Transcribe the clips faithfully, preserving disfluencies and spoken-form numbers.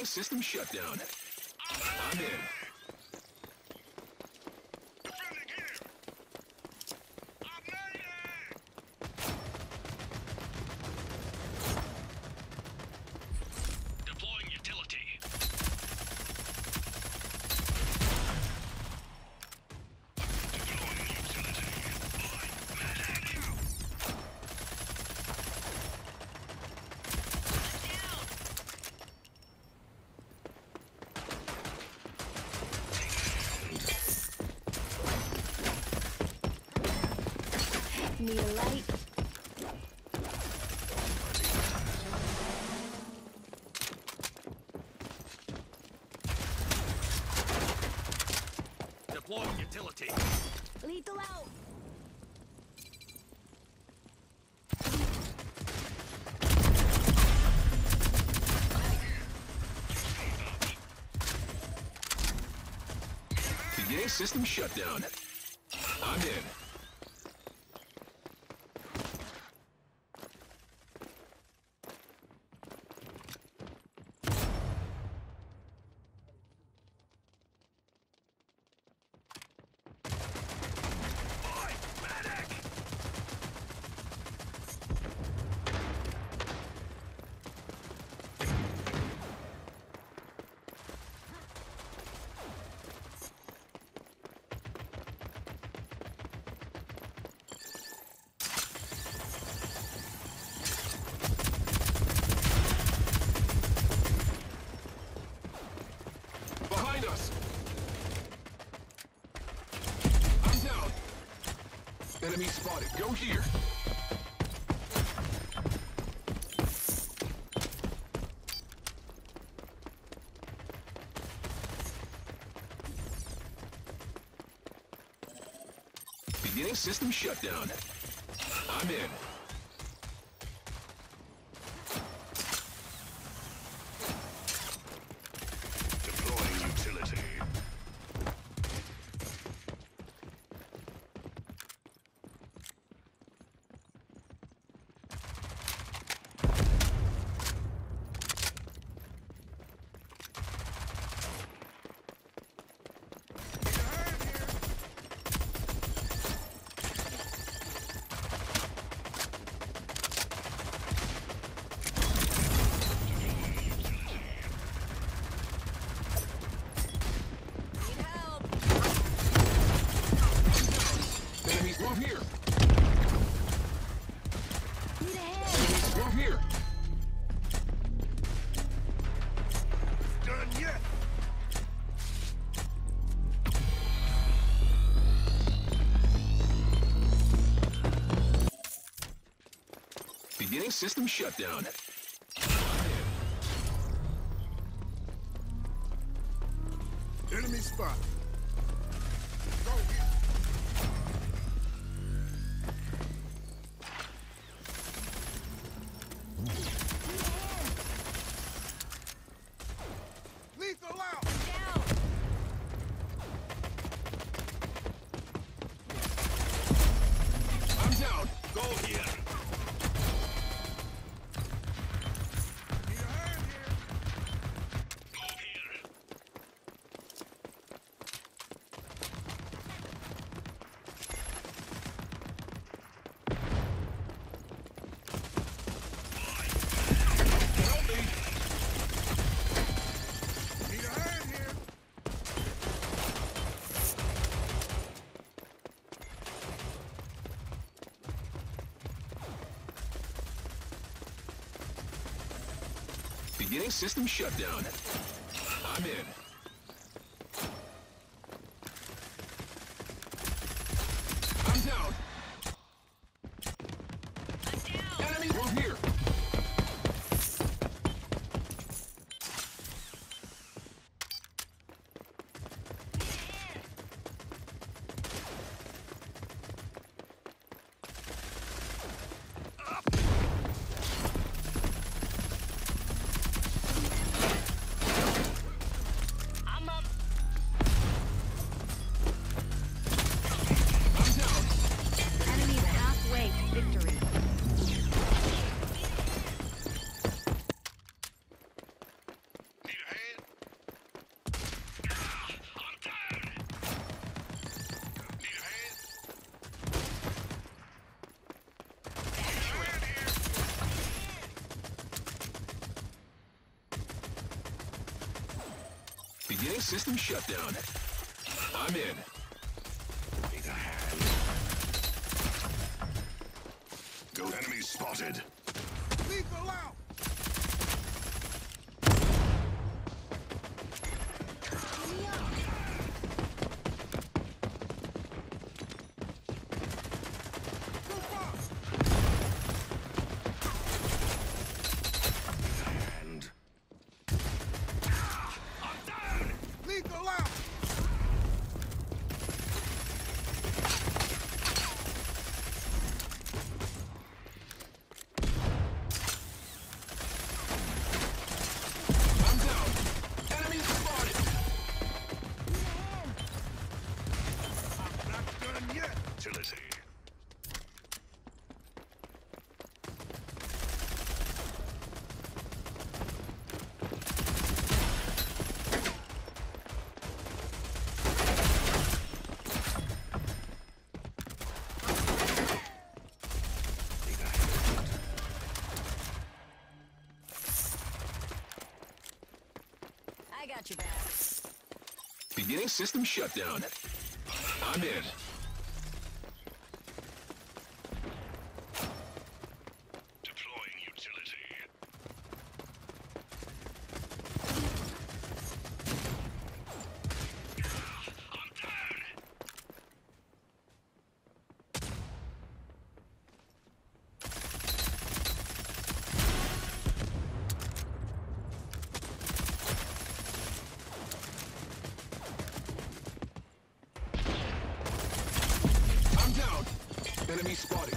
Beginning system shutdown. I'm in. Deploying utility. Need a light? Deploying utility. Lethal out! Beginning system shutdown. I'm in. Behind us! I'm down! Enemy spotted. Go here! Beginning system shutdown. I'm in. Deploying utility. Enemies move here! Need a hand! Enemies move here! Done yet. Beginning system shutdown. Enemy spot. Go here. Lethal out. Down! I'm down! Go here. Need a hand here. Go here. Help me! Need a hand here. Beginning system shutdown. I'm in. I'm down! I'm down! Enemy move here! Beginning system shutdown. I'm in. Need a hand. Go. Enemy spotted. Lethal out. Me up. Go fast. Hand. I'm down. Lethal out. I'm down. Enemy spotted. I'm not done yet. Utility. I got your back. Beginning system shutdown. I'm in. Deploying utility. I'm down. I'm down. Enemy spotted.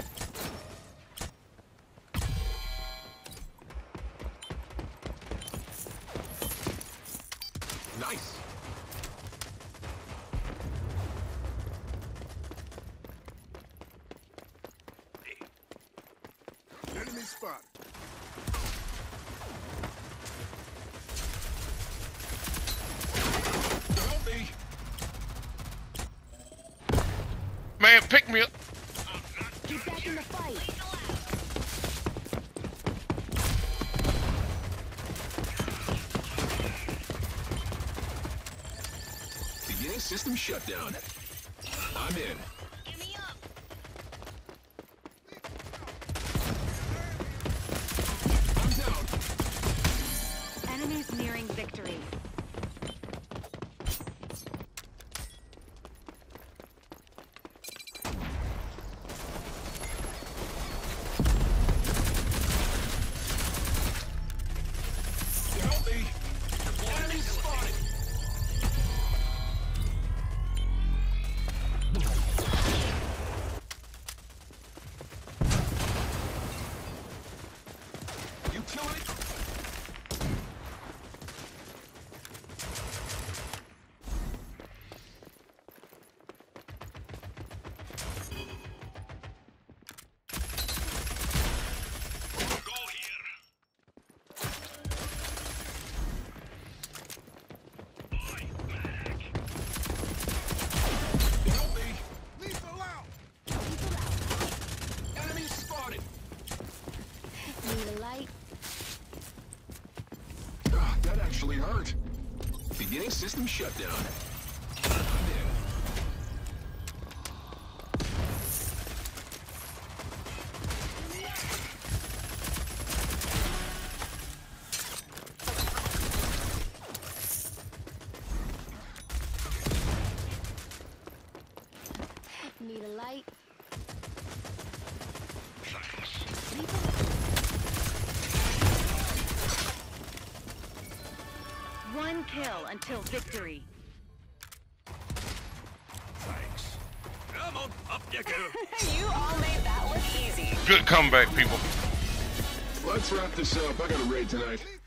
Nice. Enemy spotted. Help me. Man, pick me up. Get back in the fight. Beginning system shutdown. I'm in. Give me up. I'm down. Enemies nearing victory. Help me. Enemy spotted. Utility. Go here. Buy back. Help me. Lethal out. Lethal out. Enemy spotted. Need a light. Ah, that actually hurt. Beginning system shutdown. I'm in. Need a light. Thanks. Lethal. One kill until victory. Thanks. Come on, up you go. You all made that look easy. Good comeback, people. Let's wrap this up. I got a raid tonight.